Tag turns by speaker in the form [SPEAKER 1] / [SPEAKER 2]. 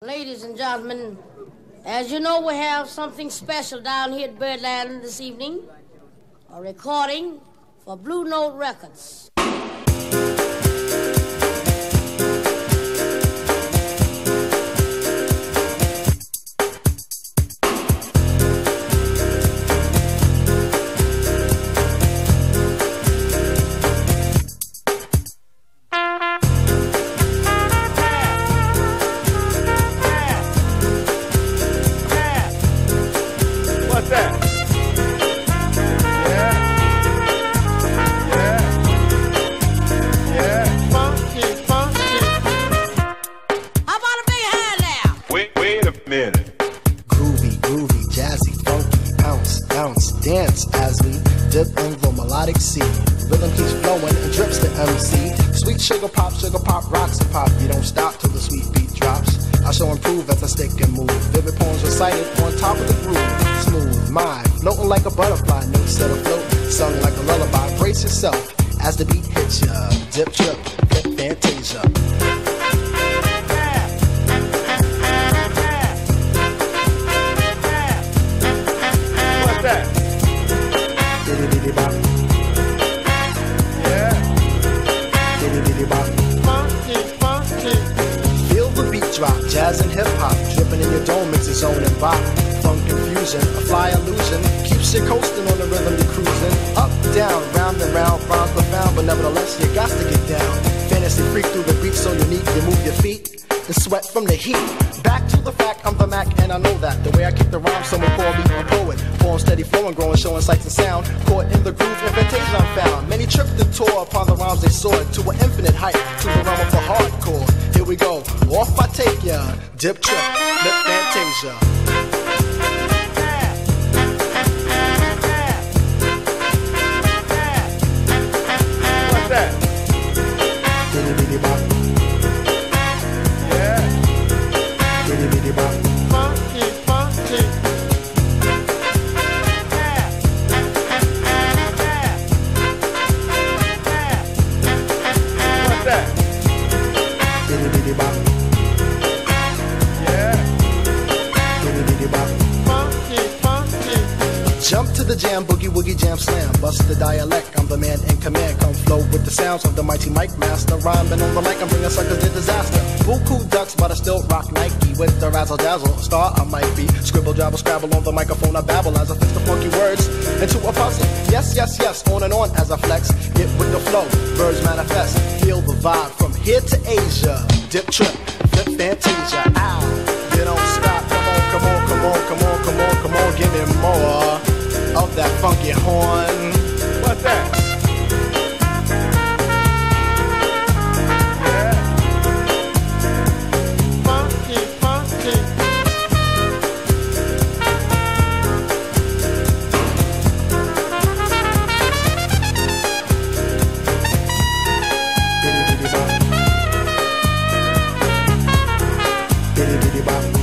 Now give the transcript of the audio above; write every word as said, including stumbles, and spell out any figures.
[SPEAKER 1] Ladies and gentlemen, as you know, we have something special down here at Birdland this evening. A recording for Blue Note Records.
[SPEAKER 2] Dance as we dip in the melodic sea. Rhythm keeps flowing and drips to M C. Sweet sugar pop, sugar pop, rocks and pop. You don't stop till the sweet beat drops. I shall improve as I stick and move. Vivid poems recited on top of the groove. Smooth mind, floating like a butterfly. Notes set afloat, sung like a lullaby. Brace yourself as the beat hits ya. Dip, trip, flip, Fantasia.
[SPEAKER 3] What's that?
[SPEAKER 2] Feel the beat drop, jazz and hip hop, dripping in your dome makes its own and bop. Funk confusion, a fly illusion, keeps you coasting on the rhythm you're cruising. Up, down, round and round, rhymes profound, but nevertheless you got to get down. Fantasy freak through the beat so unique, you move your feet and sweat from the heat. Back to the fact, I'm the Mac and I know that. The way I kick the rhyme, someone call me a poet. Poem steady flowing, growing, showing sights and sound. Caught in the groove, in Fantasia I'm found. Many tripped and tore upon the rhymes they soared to an infinite height, to the realm of the hardcore. Here we go, off I take ya. Dip, trip, flip, Fantasia.
[SPEAKER 3] What's that?
[SPEAKER 2] Funky, funky.
[SPEAKER 3] What's that?
[SPEAKER 2] Funky, funky. Jump to the jam, boogie woogie jam slam. Bust the dialect, I'm the man in command. Come flow with the sounds of the mighty mic master. Rhyming on the mic, I'm bringing suckers to disaster. Buku ducks, but I still rock Nike with the razzle dazzle. Star I might be. Scribble, jabble, scrabble on the microphone. I babble as I fix the funky words into a puzzle. Yes, yes, yes, on and on as I flex. Get with the flow, birds manifest. Feel the vibe from here to Asia. Dip, trip, flip, Fantasia. Ow, you don't stop. Come on, come on, come on, come on, come on, come on. Give me more of that funky horn.
[SPEAKER 3] What's that?
[SPEAKER 2] Bitty bitty bop.